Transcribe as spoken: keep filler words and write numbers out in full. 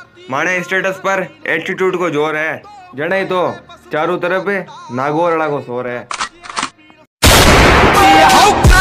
माने स्टेटस पर एटीट्यूड को जोर है, जड़े तो चारों तरफ नागौर को शोर है।